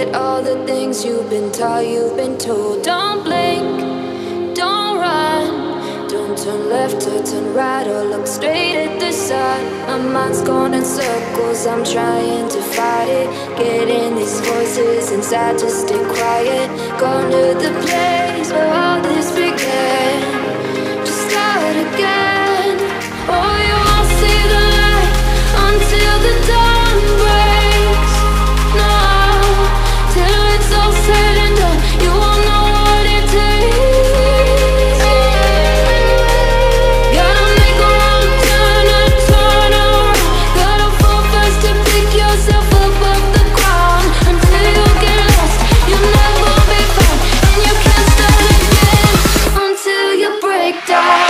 forget all the things you've been taught, you've been told. Don't blink, don't run, don't turn left or turn right or look straight at the sun. My mind's going in circles, I'm trying to fight it. Getting these voices inside to stay quiet. Gone to the place where all this began. Just start again. Oh, you won't see the light until the dawn breaks. No, till it's all said and done, you won't know what it takes. Gotta make a wrong turn and turn around. Gotta fall fast to pick yourself up off the ground. Until you get lost, you'll never be found. And you can't start again until you break down.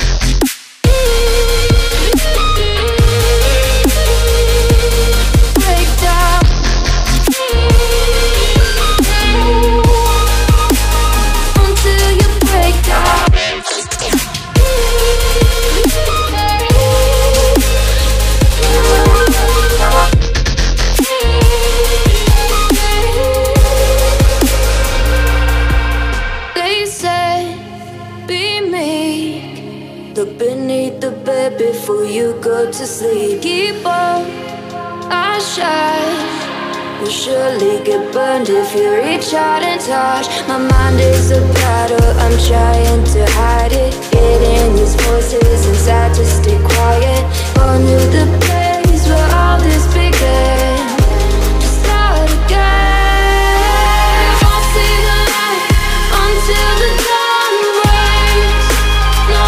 Before you go to sleep, keep on, I shine. You'll surely get burned if you reach out and touch. My mind is a battle, I'm trying to hide it. Getting these voices inside to stay quiet. On to the place where all this began. Just start again. You won't see the light until the dawn breaks. No,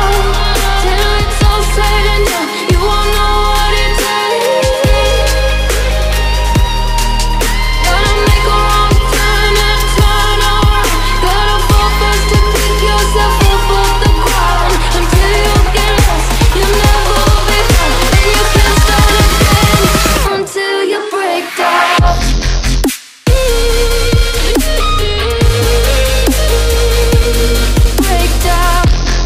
said and done, you won't know what it takes. Gotta make a wrong turn and turn around. Gotta fall fast to pick yourself up off the ground. Until you get lost, you'll never be found. And you can't start again until you break down. Break down.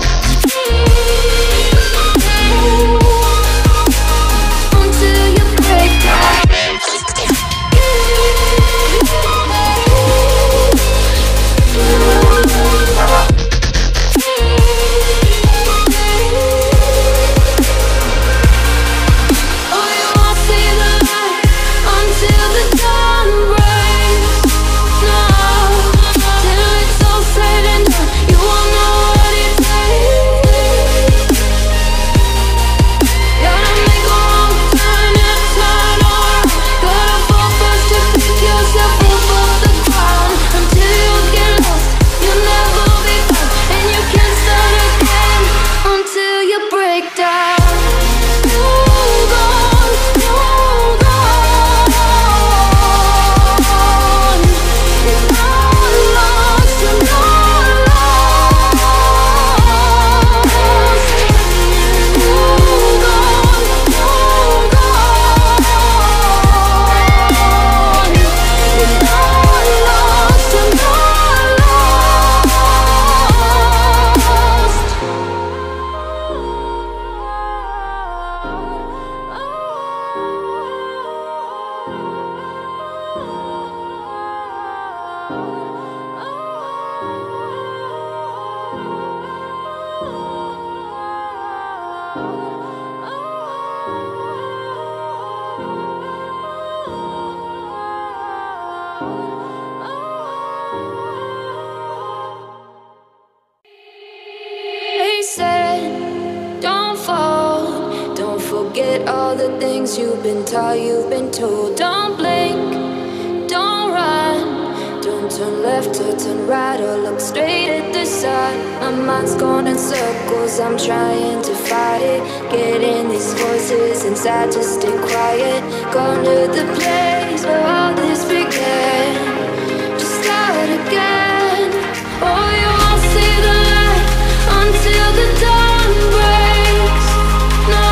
Forget all the things you've been taught, you've been told. Don't blink, don't run, don't turn left or turn right or look straight at the sun. My mind's going in circles, I'm trying to fight it. Getting these voices inside to stay quiet. Gone to the place where all this began. Just start again. Oh, you won't see the light until the dawn breaks. No,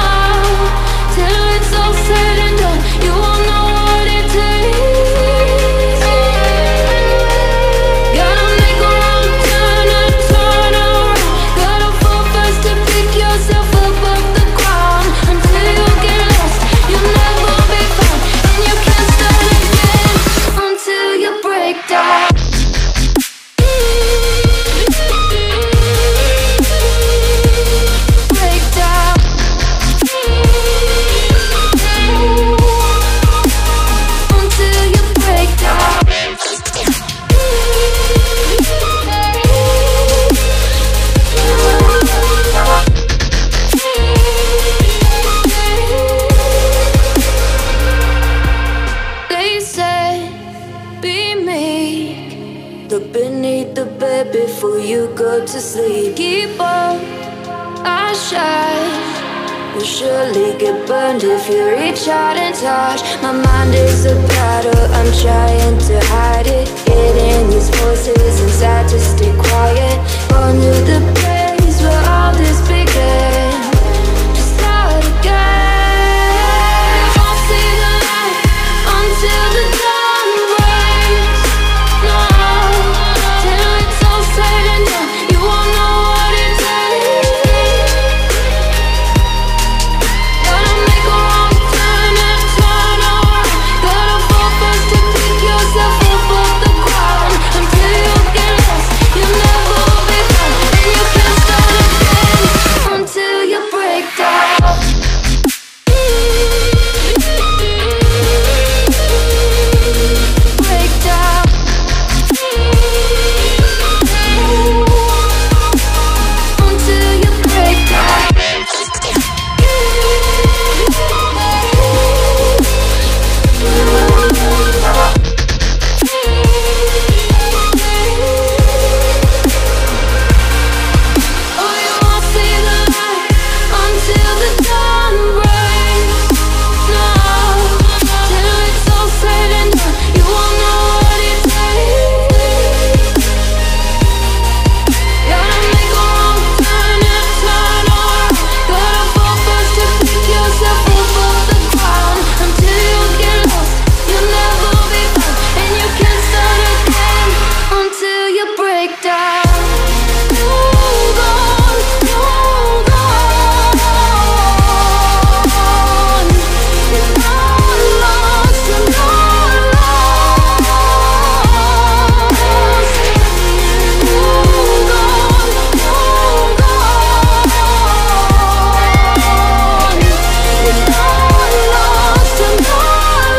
till it's all said and done, you won't know what it takes. Gotta make a wrong turn and turn around. Gotta fall fast to pick yourself up off the ground. Until you get lost, you'll never be found. And you can't start They said, be meek. Look beneath the bed before you go to sleep. Keep on, I shine. You'll surely get burned if you reach out and touch. My mind is a battle, I'm trying to hide it. Getting these voices inside to stay quiet. On to the place where all this began. Just start again. Won't see the light until the dawn breaks. No, till it's all said and done, you won't know what it takes. Gotta make a wrong turn and turn around. Gotta fall first to pick yourself up off the ground. Until you get lost, you'll never be found. And you can't start again until you break down. Break down. Until you break down. Oh, you won't see the light until the dawn breaks. No, till it's all said and done, you won't know what it takes. Gotta make a wrong turn and turn around. Gotta fall first to pick yourself up off the ground. Until you get lost, you'll never be found. And you can't start again until you break down. Hold on, hold on. You're not lost, you're not lost. Hold on, hold on. You're not lost, you're not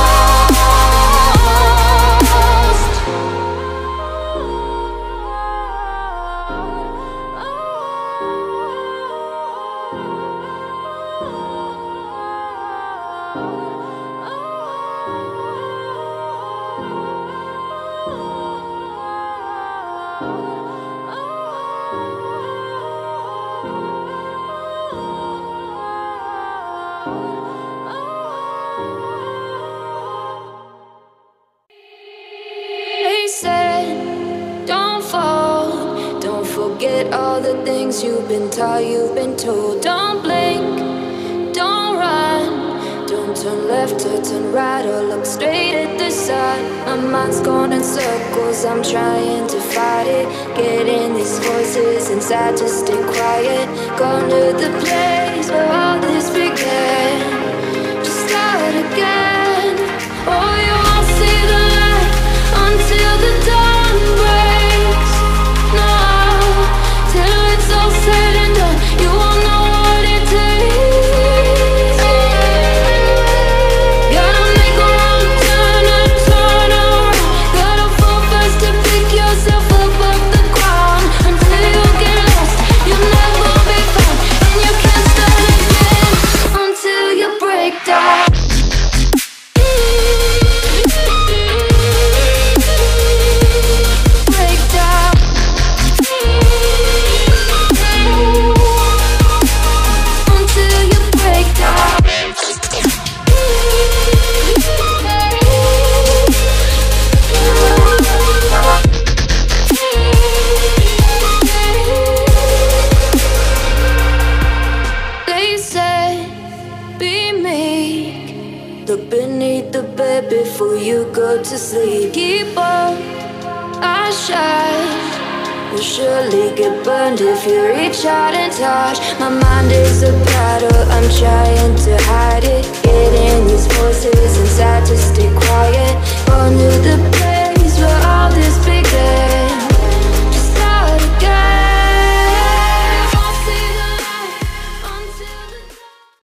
They said, don't fall. Don't forget all the things you've been taught, you've been told. Don't blink, don't run. Don't turn left or turn right or look straight at the sun. My mind's going in circles, I'm trying to fight it. Getting these voices inside to stay quiet. Going to the place where all this began. Just start again. Oh, you won't see the light until the dawn breaks. No, till it's all said and done, you won't know what it takes. Gotta make a wrong turn and turn around. Gotta fall first to pick yourself up off the ground. Until you get lost, you'll never be found. And you can't start again until you break down. Break down. Until you break down. They said, be meek. Look beneath the bed before you go to sleep. Keep on, I shine. You'll surely get burned if you reach out and touch. My mind is a battle, I'm trying to hide it.